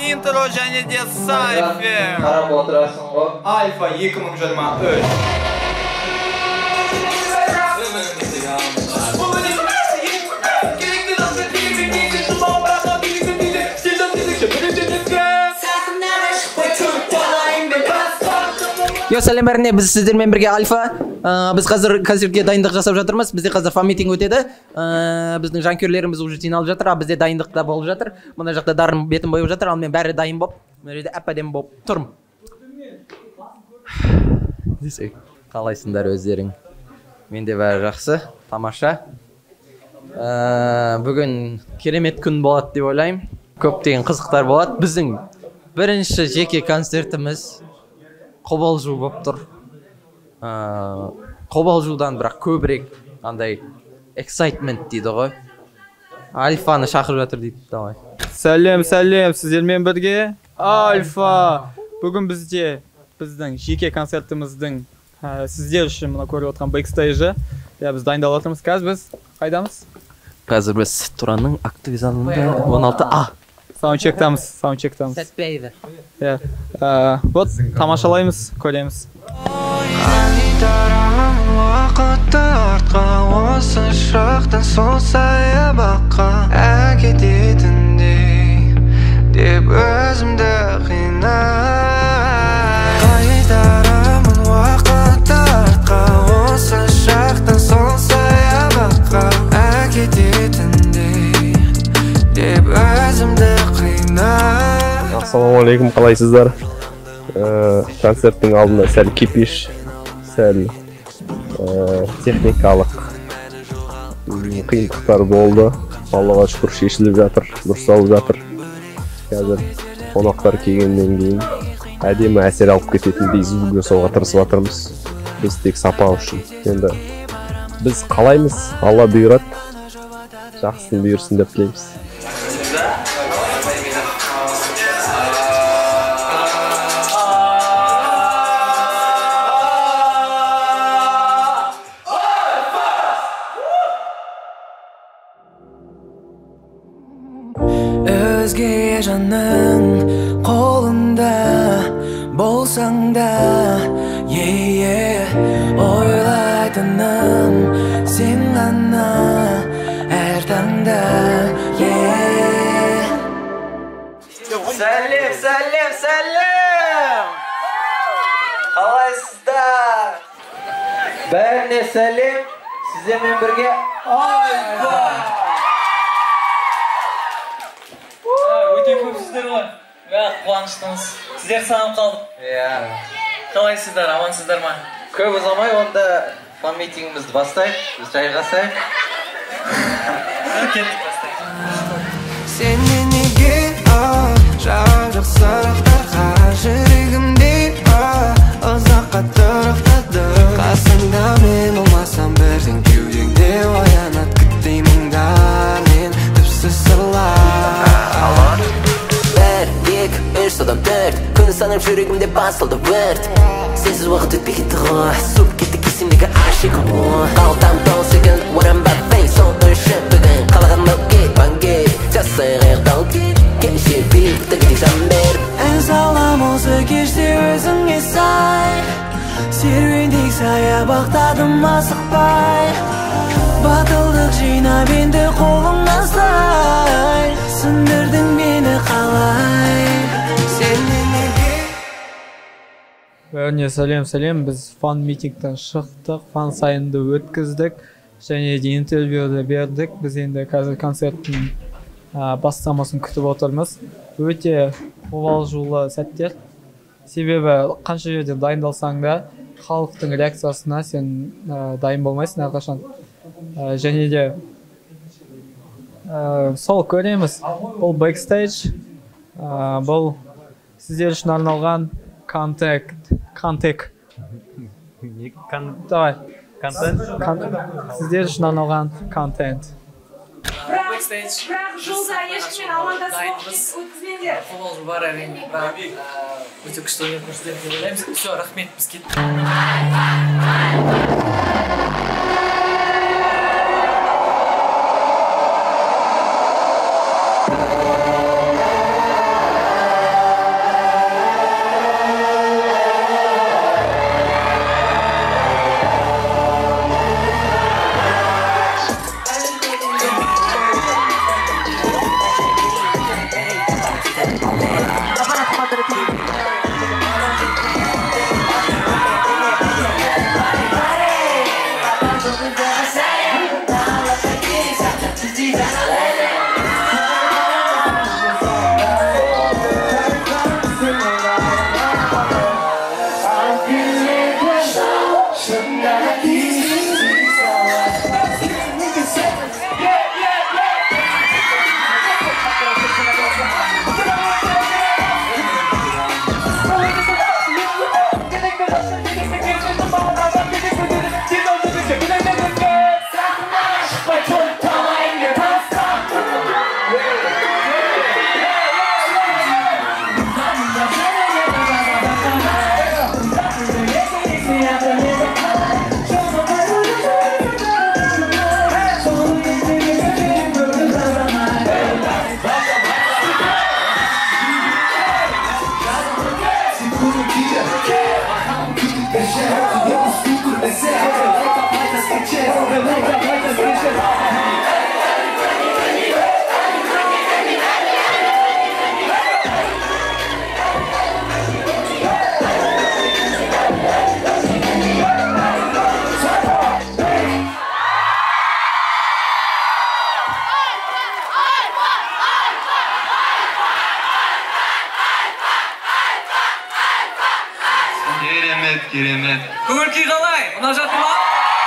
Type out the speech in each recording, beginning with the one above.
Intro және де Cypher. Қарап отырасың ғой. Alfa 2023. Yo, сәлем бәріне, біз сіздермен бірге Альфа. Біз қазір концертке дайындық жасап жатырмыз. Бізде қазір фан-митинг өтеді. Біздің жанкүйерлеріміз уже жиналып жатыр, бізде дайындық та болып жатыр. Мына жақта дарын бетін бояп жатыр, ал мен бәрі дайын болып, мына жерде әп-әдемі болып тұрмын. Қалайсыңдар өздерің? Менде бәрі жақсы, тамаша. Бүгін керемет күн болады деп ойлаймын. Көптеген қызықтар болады. Біздің бірінші жеке концертіміз қобалжу болып тұр. Қобалжудан бірақ көбірек андай excitement дейді ғой. Альфаны шақырып жатыр дейді. Давай. Сәлем, сіздермен бірге Альфа. Бүгін бізде біздің жеке концертіміздің сіздер үшін мына көріп отырған бэкстейджі. Біз дайындалып жатырмыз. Қазір біз қайдамыз? Қазір біз Туранның актовый залында 16А. Саундчектамыз. Сәтпейді. Вот, тамашалаймыз, көреміз. Қайтарамын уақытты артқа, осы шақтан сол саябаққа әкететіндей деп өзімді қинай. Қайтарамын уақытты артқа, осы шақтан сол саябаққа әкететіндей деп өзімді қинай. Ассалаумағалейкум, қалайсыздар? Концерттің алдында сәл кипиш, сәл техникалық қиындықтар болды. Аллаға шүкір шешіліп жатыр, дұрысталып жатыр. Қазір қонақтар келгеннен кейін әдемі әсер алып кететіндей звукке соға тырысып жатырмыз. Біз тек сапа үшін. Енді біз қалаймыз, Алла бұйырады. Жақсысын бұйырсын деп тілейміз. Өзге жанның қолында болсаң да, ойлайтыным сен ғана әр таңда. Сәлем! Қалайсыздар? Бәріне сәлем, сіздермен бірге Альфа! Өте көпсіздер ғой. Қуаныштымыз. Сіздер сағынып қалдық. Қалайсыздар, амансыздар ма? Көп ұзамай онда фан-митингімізді бастайық, біз жайғасайық. Кеттік бастайық. Сенен неге жап жақсырақтарға жүрегімде ұзаққа тұрақтады. Қасыңда мен болмасам бірден кеудеңде оянат күттеймін мен түпсіз сырлар. Бір, екі, үш, содан төрт күн санап жүрегімде басылды өрт. Сенсіз уақыт өтпей кетті ғой, суып кетті кесімдегі ашығым. Қалтам тоз екен, оранбақ бей сол үшін бүгін қалаған мөлке банге жасайық аяқтал кеше бейікті кедей жан беріп. Ән салам осы кеште өзіңе сай, серуендей саябақтадым асықпай. Батылдық жинап енді қолыңнан сай, сындырдың мені қалай. Сенен неге? Бәріне сәлем, біз фан-митингтен шықтық, фан-сайынды өткіздік, және де интервьюді бердік. Біз енді қазір концерттің бастамасын күтіп отырмыз. Өте қобалжулы сәттер. Себебі қанша жерде дайындалсаң да, халықтың реакциясына сен дайын болмайсың әрқашан. Және де сол көреміз. Бұл бэкстейдж, бұл сіздер үшін арналған контент. Сіздер үшін арналған контент. Бірақ жолда ешкіммен амандасып өткізбеңдер. Қобалжу бар әрине, бірақ өте күшті өнер көрсетеміз деп ойлаймыз. Все, рахмет, біз кеттік. Керемет. Көңіл-күй қалай? Ұнап жатыр ма?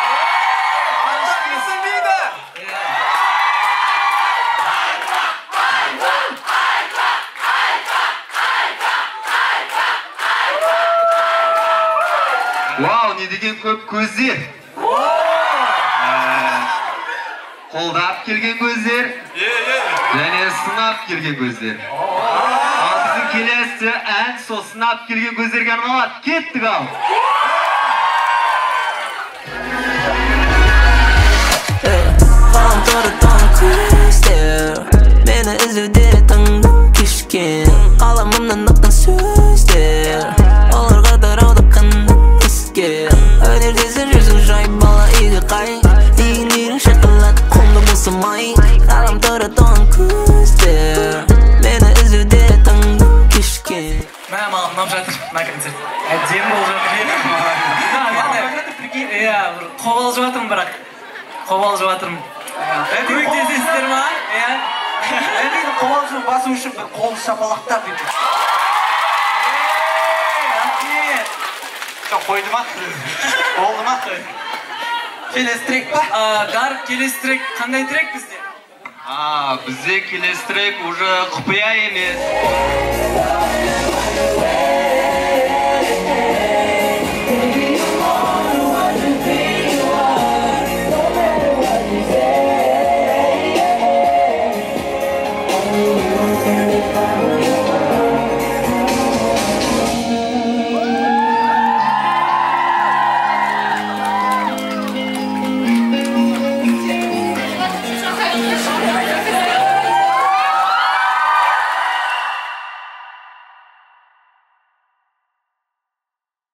Вау, не деген көп көздер. Қолдап келген көздер. Және сынап келген көздер. Ал біздің келесі ән сол сынап келген көздерге арналады. Кеттік ал. Ғаламтордан көздер мені іздеуде таңдан кешкен қаламымнан ыққан сөздер оларға тарауды қандан іскен өнердесің жүрсің жай бала үйге қай дейін шақылады қолды босамай ғаламтордан көздер мені іздеуде таңдан кешкен Мә, маған ұнап жатыр, мына концерт. Әдемі болып жатыр. Иә, қобалжып жатырмын бірақ. Қобалжып жатырмын. Көмектесесіздер ма? Иә. Әрине қобалжуын басу үшін бір қолды шапалақтап дейді. Рахмет. Жоқ, қойды ма? Болды ма? Келесі трек па? Дарып, келесі трек қандай трек бізде? Бізде келесі трек уже құпия емес.